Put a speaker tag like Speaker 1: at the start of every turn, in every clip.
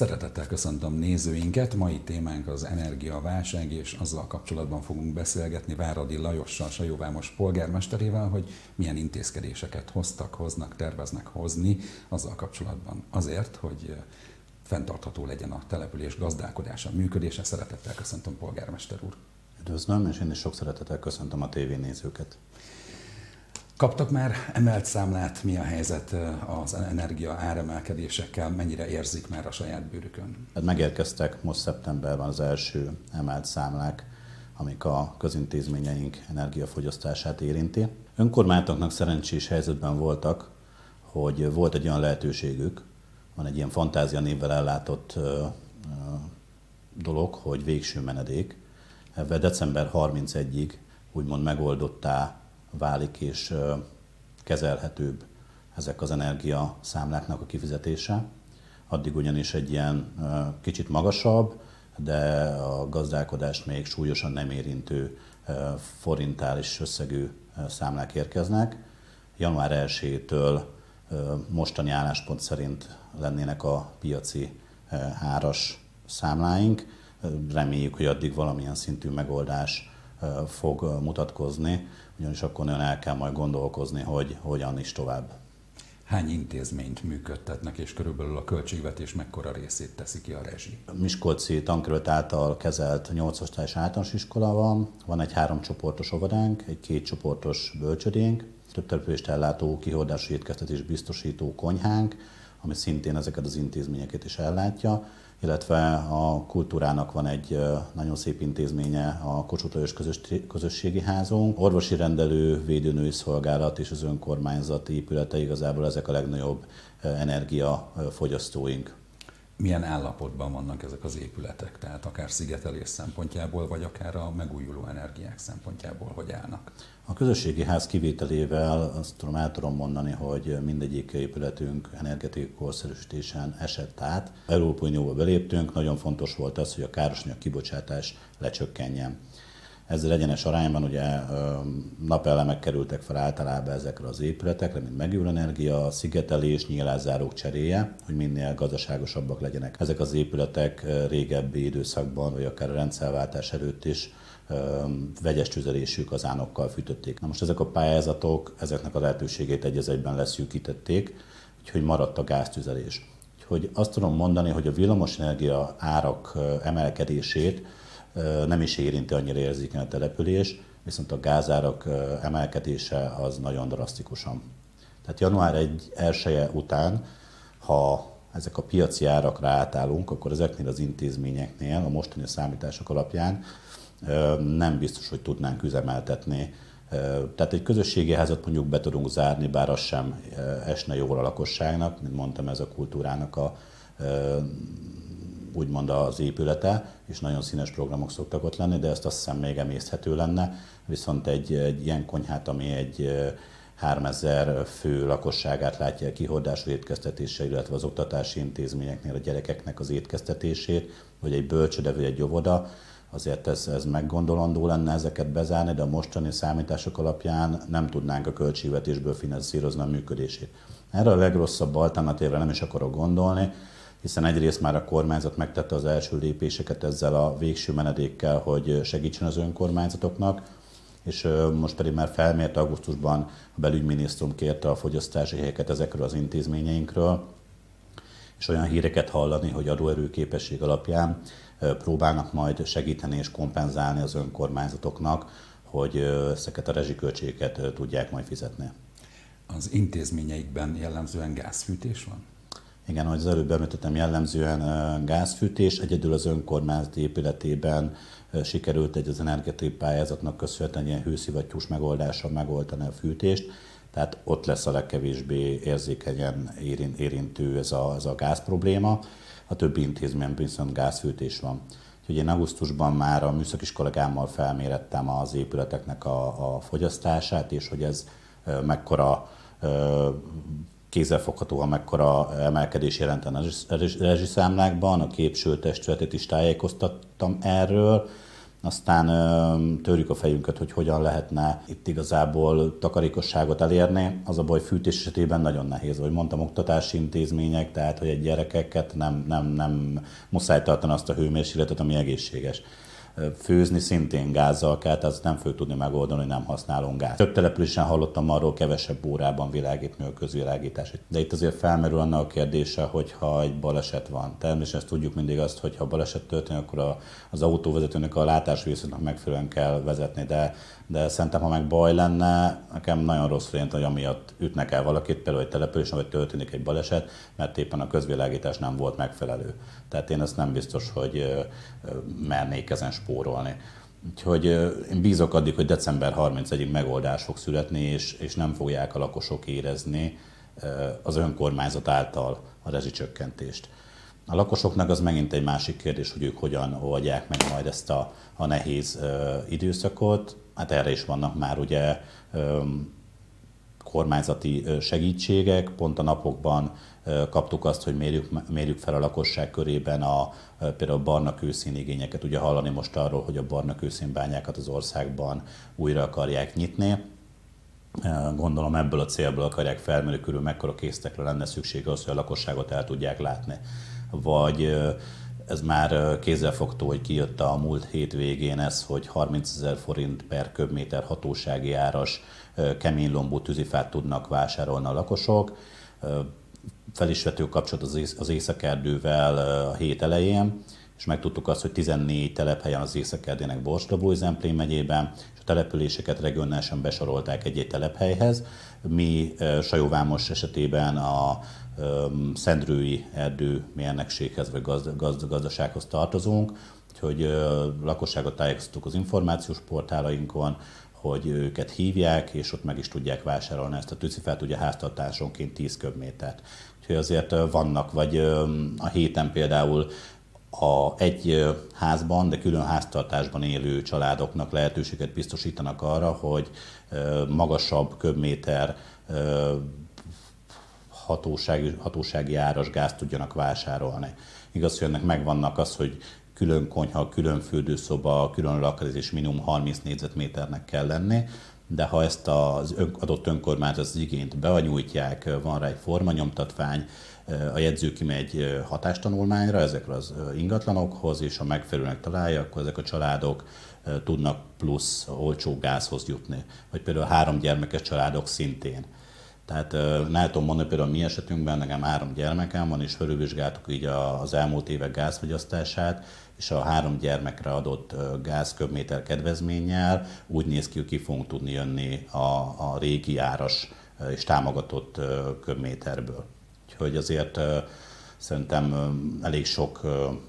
Speaker 1: Szeretettel köszöntöm nézőinket, mai témánk az energiaválság, és azzal kapcsolatban fogunk beszélgetni Váradi Lajossal, Sajóvámos polgármesterével, hogy milyen intézkedéseket hoznak, terveznek hozni azzal kapcsolatban azért, hogy fenntartható legyen a település gazdálkodása, működése. Szeretettel köszöntöm, polgármester úr.
Speaker 2: Üdvözlöm, és én is sok szeretettel köszöntöm a tévénézőket.
Speaker 1: Kaptak már emelt számlát? Mi a helyzet az energia áremelkedésekkel? Mennyire érzik már a saját bőrükön?
Speaker 2: Megérkeztek most szeptemberben az első emelt számlák, amik a közintézményeink energiafogyasztását érinti. Önkormányzatoknak szerencsés helyzetben voltak, hogy volt egy olyan lehetőségük, van egy ilyen fantázia névvel ellátott dolog, hogy végső menedék. Ebben december 31-ig úgymond megoldottá válik és kezelhetőbb ezek az energiaszámláknak a kifizetése. Addig ugyanis egy ilyen kicsit magasabb, de a gazdálkodást még súlyosan nem érintő forintális összegű számlák érkeznek. Január 1-től mostani álláspont szerint lennének a piaci áras számláink. Reméljük, hogy addig valamilyen szintű megoldás fog mutatkozni, ugyanis akkor nagyon el kell majd gondolkozni, hogy hogyan is tovább.
Speaker 1: Hány intézményt működtetnek, és körülbelül a költségvetés mekkora részét teszi ki a rezsi?
Speaker 2: A Miskolci Tankerület által kezelt 8 osztályos általános iskola van egy 3 csoportos óvodánk, egy 2 csoportos bölcsödénk, több települést ellátó kihordási étkeztetés biztosító konyhánk, ami szintén ezeket az intézményeket is ellátja, illetve a kultúrának van egy nagyon szép intézménye, a Kossuth Lajos közösségi házunk. Orvosi rendelő, védőnői szolgálat és az önkormányzati épülete igazából ezek a legnagyobb energiafogyasztóink.
Speaker 1: Milyen állapotban vannak ezek az épületek? Tehát akár szigetelés szempontjából, vagy akár a megújuló energiák szempontjából hogy állnak?
Speaker 2: A közösségi ház kivételével azt el tudom mondani, hogy mindegyik épületünk energetikai korszerűsítésen esett át. Európai Unióba beléptünk, nagyon fontos volt az, hogy a károsanyag kibocsátás lecsökkenjen. Ezzel egyenes arányban ugye napelemek kerültek fel általában ezekre az épületekre, mint megújuló energia, szigetelés, nyílászárók cseréje, hogy minél gazdaságosabbak legyenek. Ezek az épületek régebbi időszakban, vagy akár a rendszerváltás előtt is vegyes tüzelésű kazánokkal fűtötték. Na most ezek a pályázatok, ezeknek a lehetőségét egy az egyben leszűkítették, úgyhogy maradt a gáztüzelés. Úgyhogy azt tudom mondani, hogy a villamosenergia árak emelkedését nem is érinti annyira érzékeny a település, viszont a gázárak emelkedése az nagyon drasztikusan. Tehát január 1-e után, ha ezek a piaci árakra átállunk, akkor ezeknél az intézményeknél a mostani számítások alapján nem biztos, hogy tudnánk üzemeltetni. Tehát egy közösségi házat mondjuk be tudunk zárni, bár az sem esne jól a lakosságnak, mint mondtam, ez a kultúrának úgymond az épülete, és nagyon színes programok szoktak ott lenni, de ezt azt hiszem még emészthető lenne, viszont egy ilyen konyhát, ami egy 3000 fő lakosságát látja el kihordású étkeztetéssel, illetve az oktatási intézményeknél a gyerekeknek az étkeztetését, vagy egy bölcsőde, vagy egy óvoda, azért ez meggondolandó lenne ezeket bezárni, de a mostani számítások alapján nem tudnánk a költségvetésből finanszírozni a működését. Erre a legrosszabb alternatívre nem is akarok gondolni, hiszen egyrészt már a kormányzat megtette az első lépéseket ezzel a végső menedékkel, hogy segítsen az önkormányzatoknak, és most pedig már felmért augusztusban a belügyminisztérium kérte a fogyasztási helyeket ezekről az intézményeinkről, és olyan híreket hallani, hogy adóerőképesség alapján próbálnak majd segíteni és kompenzálni az önkormányzatoknak, hogy ezeket a rezsiköltségeket tudják majd fizetni.
Speaker 1: Az intézményeikben jellemzően gázfűtés van?
Speaker 2: Igen, ahogy az előbb említettem, jellemzően gázfűtés. Egyedül az önkormányzat épületében sikerült az energetikai pályázatnak köszönhetően ilyen hőszivattyús megoldással megoldani a fűtést. Tehát ott lesz a legkevésbé érzékenyen érintő ez a gáz probléma. A többi intézményben viszont gázfűtés van. Úgyhogy én augusztusban már a műszakis kollégámmal felmérettem az épületeknek a fogyasztását, és hogy ez mekkora kézzelfoghatóan mekkora emelkedés jelenten a rezsiszámlákban. A képső testületet is tájékoztattam erről, aztán törjük a fejünket, hogy hogyan lehetne itt igazából takarékosságot elérni. Az a baj, fűtés esetében nagyon nehéz, ahogy mondtam, oktatási intézmények, tehát hogy egy gyerekeket nem muszáj tartani azt a hőmérsékletet, ami egészséges. Főzni szintén gázzal kell, tehát azt nem fogjuk tudni megoldani, hogy nem használunk gázt. Több településen hallottam arról, kevesebb órában világítni a közvilágítás. De itt azért felmerül annak a kérdése, hogyha egy baleset van. Természetesen ezt tudjuk mindig azt, hogy ha baleset történik, akkor az autóvezetőnek a látásviszonynak megfelelően kell vezetni, de szerintem, ha meg baj lenne, nekem nagyon rossz jelent, hogy amiatt ütnek el valakit, például egy településen, vagy történik egy baleset, mert éppen a közvilágítás nem volt megfelelő. Tehát én ezt nem biztos, hogy mernék ezen spórolni. Úgyhogy én bízok addig, hogy december 31-ig megoldás fog születni, és nem fogják a lakosok érezni az önkormányzat által a rezsicsökkentést. A lakosoknak az megint egy másik kérdés, hogy ők hogyan oldják meg majd ezt a nehéz időszakot. Hát erre is vannak már ugye kormányzati segítségek. Pont a napokban kaptuk azt, hogy mérjük fel a lakosság körében például a barna kőszín igényeket. Ugye hallani most arról, hogy a barna kőszínbányákat az országban újra akarják nyitni. Gondolom ebből a célból akarják felmérni, körül mekkora készletekre lenne szükség ahhoz, hogy a lakosságot el tudják látni. Vagy ez már kézzelfogható, hogy kijött a múlt hét végén ez, hogy 30 000 forint per köbméter hatósági áras keménylombú tűzifát tudnak vásárolni a lakosok. Fel is vettük kapcsolat az Északerdővel a hét elején, és megtudtuk azt, hogy 14 telephelyen az Északerdének Borsod-Zemplén megyében, és a településeket regionálisan besorolták egy-egy telephelyhez. Mi Sajóvámos esetében a Szendrői erdőmérnökséghez vagy gazdasághoz tartozunk, úgyhogy lakosságot tájékoztattuk az információs portálainkon, hogy őket hívják, és ott meg is tudják vásárolni ezt a tűzifát, ugye háztartásonként 10 köbmétert. Úgyhogy azért vannak, vagy a héten például egy házban, de külön háztartásban élő családoknak lehetőséget biztosítanak arra, hogy magasabb köbméter hatósági áras gázt tudjanak vásárolni. Igaz, hogy ennek megvannak az, hogy külön konyha, külön fürdőszoba, külön lakhelyezés minimum 30 négyzetméternek kell lenni, de ha ezt az adott önkormányzat az igényt beanyújtják, van rá egy formanyomtatvány, a jegyző kimegy hatástanulmányra ezekre az ingatlanokhoz, és ha megfelelőnek találja, akkor ezek a családok tudnak plusz olcsó gázhoz jutni. Vagy például 3 gyermekes családok szintén. Tehát nem tudom mondani, például a mi esetünkben nekem 3 gyermekem van, és felülvizsgáltuk így az elmúlt évek gázfogyasztását, és a 3 gyermekre adott gázköbméter kedvezménnyel úgy néz ki, hogy ki fogunk tudni jönni a régi áras és támogatott köbméterből. Úgyhogy azért szerintem elég sok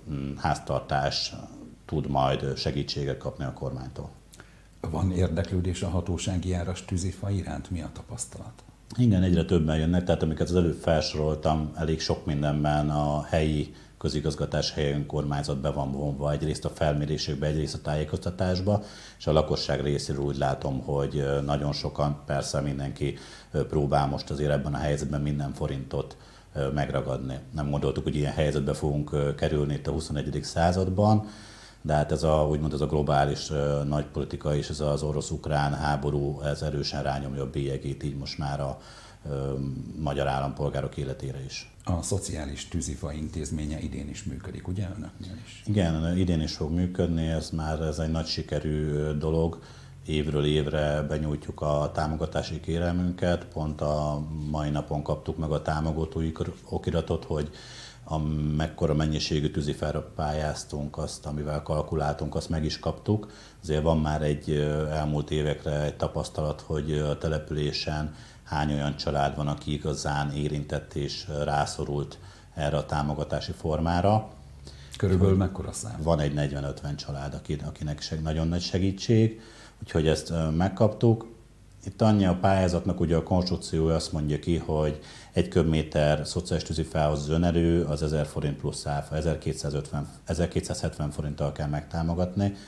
Speaker 2: háztartás tud majd segítséget kapni a kormánytól.
Speaker 1: Van érdeklődés a hatósági áras tűzifa iránt? Mi a tapasztalat?
Speaker 2: Igen, egyre többen jönnek, tehát amiket az előbb felsoroltam, elég sok mindenben a helyi közigazgatás, helyi önkormányzat be van vonva egyrészt a felmérésekbe, egyrészt a tájékoztatásba, és a lakosság részéről úgy látom, hogy nagyon sokan, persze mindenki próbál most azért ebben a helyzetben minden forintot megragadni. Nem gondoltuk, hogy ilyen helyzetbe fogunk kerülni itt a 21. században, de hát úgymond ez a globális nagypolitika és ez az orosz-ukrán háború, ez erősen rányomja a bélyegét így most már a magyar állampolgárok életére is.
Speaker 1: A szociális tűzifa intézménye idén is működik, ugye önöknél is?
Speaker 2: Igen, idén is fog működni, ez egy nagy sikerű dolog. Évről évre benyújtjuk a támogatási kérelmünket, pont a mai napon kaptuk meg a támogatói okiratot, hogy mekkora mennyiségű tűzifára pályáztunk, azt, amivel kalkuláltunk, azt meg is kaptuk. Azért van már egy elmúlt évekre egy tapasztalat, hogy a településen hány olyan család van, aki igazán érintett és rászorult erre a támogatási formára.
Speaker 1: Körülbelül mekkora szám?
Speaker 2: Van egy 40-50 család, akinek nagyon nagy segítség, úgyhogy ezt megkaptuk. Itt annyi a pályázatnak, ugye a konstrukciója azt mondja ki, hogy 1 köbméter szociális tűzifához az önerő az 1000 forint plusz áfa, 1270 forinttal kell megtámogatni,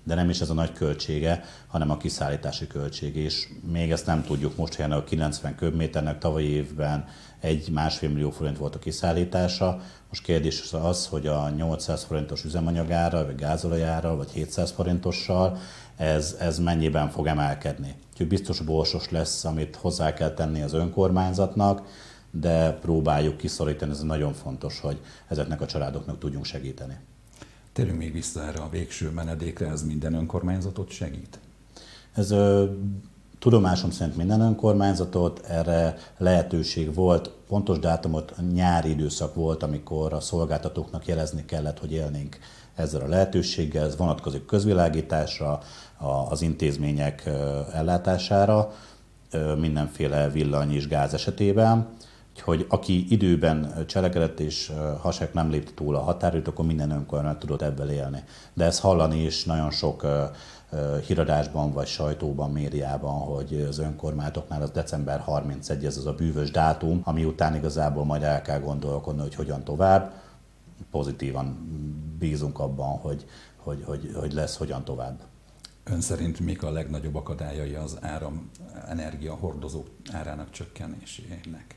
Speaker 2: de nem is ez a nagy költsége, hanem a kiszállítási költség. És még ezt nem tudjuk, most jelenleg a 90 köbméternek tavalyi évben 1-1,5 millió forint volt a kiszállítása. Most kérdés az, hogy a 800 forintos üzemanyagára, vagy gázolajára, vagy 700 forintossal ez mennyiben fog emelkedni. Úgyhogy biztos borsos lesz, amit hozzá kell tenni az önkormányzatnak, de próbáljuk kiszorítani, ez nagyon fontos, hogy ezeknek a családoknak tudjunk segíteni.
Speaker 1: Térjünk még vissza erre a végső menedékre, ez minden önkormányzatot segít?
Speaker 2: Ez tudomásom szerint minden önkormányzatot, erre lehetőség volt, pontos dátumot, nyári időszak volt, amikor a szolgáltatóknak jelezni kellett, hogy élnénk ezzel a lehetőséggel, ez vonatkozik közvilágításra, az intézmények ellátására, mindenféle villany és gáz esetében. Úgyhogy aki időben cselekedett és hasek nem lépte túl a határidőt, akkor minden önkormányzat tudott ebből élni. De ezt hallani is nagyon sok híradásban vagy sajtóban, médiában, hogy az önkormányzatoknál az december 31, ez az a bűvös dátum, ami után igazából majd el kell gondolkodni, hogy hogyan tovább. Pozitívan bízunk abban, hogy lesz hogyan tovább.
Speaker 1: Ön szerint mik a legnagyobb akadályai az energia hordozók árának csökkenésének?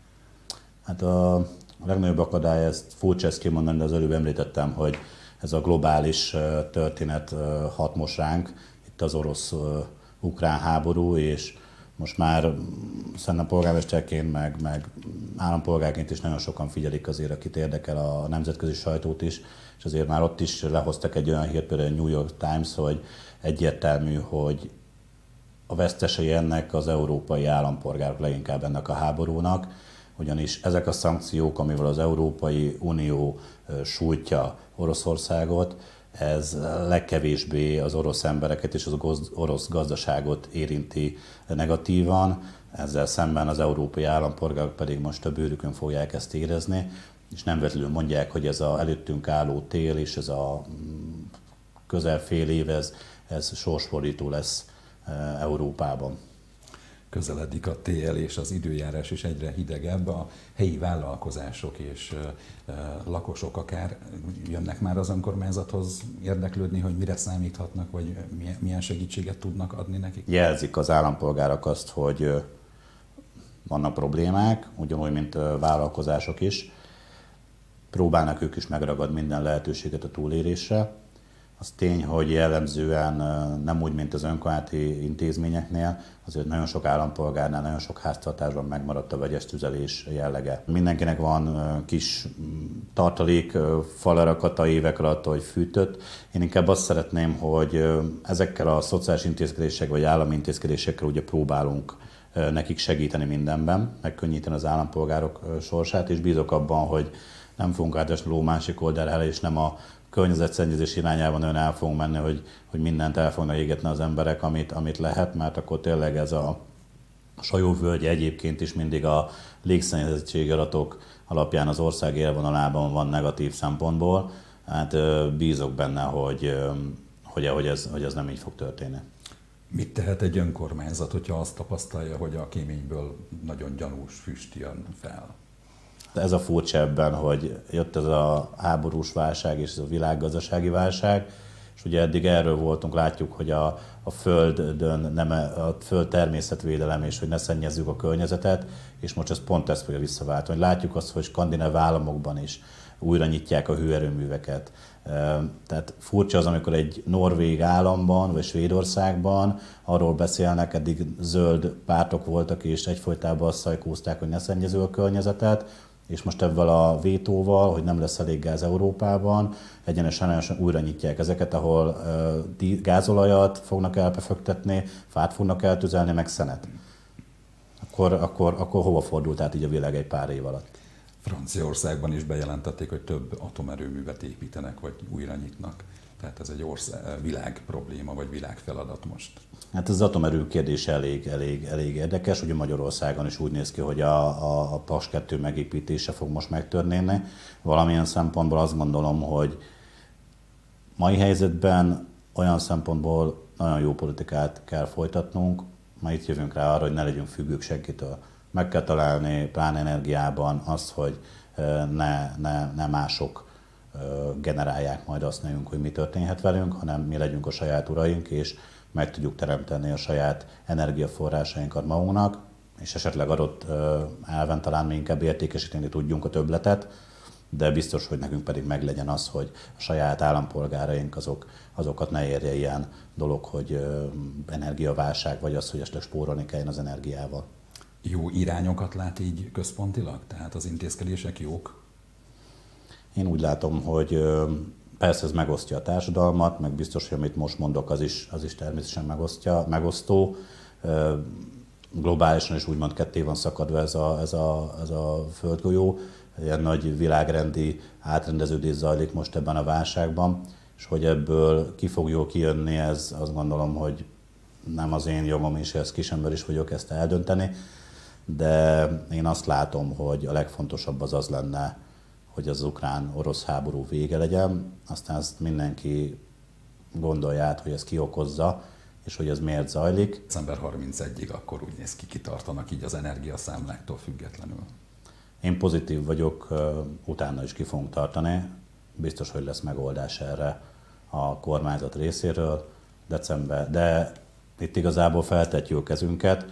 Speaker 2: Hát a legnagyobb akadály, ezt furcsa ezt kimondani, de az előbb említettem, hogy ez a globális történet hat most ránk, itt az orosz-ukrán háború, és most már szerintem polgármesterként, meg állampolgárként is nagyon sokan figyelik azért, akit érdekel a nemzetközi sajtót is, és azért már ott is lehoztak egy olyan hírt, például a New York Times, hogy egyértelmű, hogy a vesztesei ennek az európai állampolgárok leginkább ennek a háborúnak, ugyanis ezek a szankciók, amivel az Európai Unió sújtja Oroszországot, ez legkevésbé az orosz embereket és az orosz gazdaságot érinti negatívan, ezzel szemben az európai állampolgárok pedig most a bőrükön fogják ezt érezni, és nem véletlenül mondják, hogy ez az előttünk álló tél és ez a közel fél év, ez sorsfordító lesz Európában.
Speaker 1: Közeledik a tél, és az időjárás is egyre hidegebb, a helyi vállalkozások és lakosok akár jönnek már az önkormányzathoz érdeklődni, hogy mire számíthatnak, vagy milyen segítséget tudnak adni nekik?
Speaker 2: Jelzik az állampolgárok azt, hogy vannak problémák, ugyanúgy, mint vállalkozások is. Próbálnak ők is megragadni minden lehetőséget a túlélésre. Az tény, hogy jellemzően nem úgy, mint az önkormányzati intézményeknél, azért nagyon sok állampolgárnál, nagyon sok háztartásban megmaradt a vegyes tüzelés jellege. Mindenkinek van kis tartalék, falarakata évek alatt, hogy fűtött. Én inkább azt szeretném, hogy ezekkel a szociális intézkedésekkel vagy állami intézkedésekkel ugye próbálunk nekik segíteni mindenben, megkönnyíteni az állampolgárok sorsát, és bízok abban, hogy nem fogunk átesni ló másik oldalra, és nem a környezetszennyezés irányában ön el fogunk menni, hogy mindent el fognak égetni az emberek, amit lehet, mert akkor tényleg ez a Sajóvölgy egyébként is mindig a légszennyezettségi adatok alapján az ország élvonalában van negatív szempontból. Hát bízok benne, hogy ez nem így fog történni.
Speaker 1: Mit tehet egy önkormányzat, hogyha azt tapasztalja, hogy a kéményből nagyon gyanús füst jön fel?
Speaker 2: Ez a furcsa ebben, hogy jött ez a háborús válság és ez a világgazdasági válság, és ugye eddig erről voltunk, látjuk, hogy a földön a föld természetvédelem és hogy ne szennyezzük a környezetet, és most ez pont ezt fogja visszaváltani. Látjuk azt, hogy skandináv államokban is újra nyitják a hőerőműveket. Tehát furcsa az, amikor egy norvég államban vagy Svédországban arról beszélnek, eddig zöld pártok voltak és egyfolytában azt szajkózták, hogy ne szennyező a környezetet, és most ebben a vétóval, hogy nem lesz elég gáz Európában, egyenesen újra nyitják ezeket, ahol gázolajat fognak elbeföktetni, fát fognak eltüzelni, meg szenet. Akkor hova fordult át így a világ egy pár év alatt?
Speaker 1: Franciaországban is bejelentették, hogy több atomerőművet építenek, vagy újra nyitnak. Tehát ez egy világ probléma, vagy világfeladat most.
Speaker 2: Hát az atomerő kérdés elég érdekes. Ugye Magyarországon is úgy néz ki, hogy a Paks 2 megépítése fog most megtörténni. Valamilyen szempontból azt gondolom, hogy mai helyzetben olyan szempontból nagyon jó politikát kell folytatnunk. Ma itt jövünk rá arra, hogy ne legyünk függők senkitől. Meg kell találni pláne energiában azt, hogy ne mások generálják majd azt nekünk, hogy mi történhet velünk, hanem mi legyünk a saját uraink, és meg tudjuk teremteni a saját energiaforrásainkat magunknak, és esetleg adott elven talán mi inkább értékesíteni tudjunk a többletet, de biztos, hogy nekünk pedig meglegyen az, hogy a saját állampolgáraink azokat ne érje ilyen dolog, hogy energiaválság, vagy az, hogy esetleg spórolni kelljen az energiával.
Speaker 1: Jó irányokat lát így központilag? Tehát az intézkedések jók?
Speaker 2: Én úgy látom, hogy persze ez megosztja a társadalmat, meg biztos, hogy amit most mondok, az is természetesen megosztó. Globálisan is úgymond ketté van szakadva ez a földgolyó. Ilyen nagy világrendi átrendeződés zajlik most ebben a válságban, és hogy ebből ki fog jól kijönni, ez azt gondolom, hogy nem az én jogom, és ez kisember is vagyok ezt eldönteni, de én azt látom, hogy a legfontosabb az lenne, hogy az ukrán-orosz háború vége legyen, aztán ezt mindenki gondolja át, hogy ez ki okozza, és hogy ez miért zajlik.
Speaker 1: December 31-ig akkor úgy néz ki, kitartanak így az energiaszámláktól függetlenül.
Speaker 2: Én pozitív vagyok, utána is ki fogunk tartani. Biztos, hogy lesz megoldás erre a kormányzat részéről december, de itt igazából feltetjük a kezünket.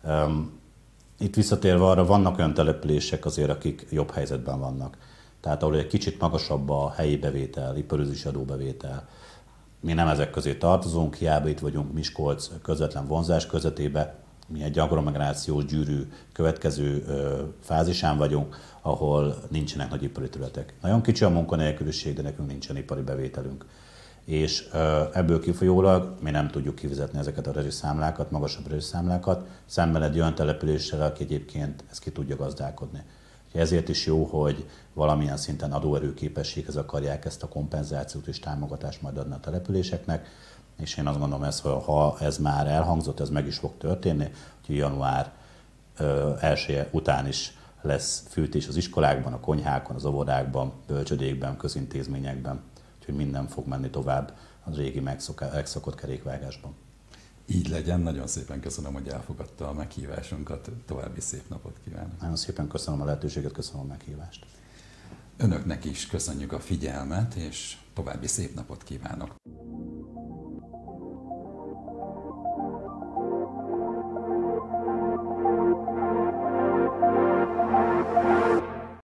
Speaker 2: Itt visszatérve arra, vannak olyan települések azért, akik jobb helyzetben vannak. Tehát ahol egy kicsit magasabb a helyi bevétel, iparüzési adóbevétel. Mi nem ezek közé tartozunk, hiába itt vagyunk Miskolc közvetlen vonzás közvetébe. Mi egy agglomerációs gyűrű következő fázisán vagyunk, ahol nincsenek nagy ipari területek. Nagyon kicsi a munkanélküliség, de nekünk nincsen ipari bevételünk. És ebből kifolyólag mi nem tudjuk kifizetni ezeket a rezsiszámlákat, magasabb rezsiszámlákat, szemben egy olyan településsel, aki egyébként ezt ki tudja gazdálkodni. Ezért is jó, hogy valamilyen szinten adóerőképességhez akarják ezt a kompenzációt és támogatást majd adni a településeknek, és én azt gondolom, hogy ha ez már elhangzott, ez meg is fog történni, hogy január 1 után is lesz fűtés az iskolákban, a konyhákon, az óvodákban, bölcsödékben, közintézményekben, úgyhogy minden fog menni tovább az régi megszokott kerékvágásban.
Speaker 1: Így legyen, nagyon szépen köszönöm, hogy elfogadta a meghívásunkat, további szép napot kívánok.
Speaker 2: Nagyon szépen köszönöm a lehetőséget, köszönöm a meghívást.
Speaker 1: Önöknek is köszönjük a figyelmet, és további szép napot kívánok.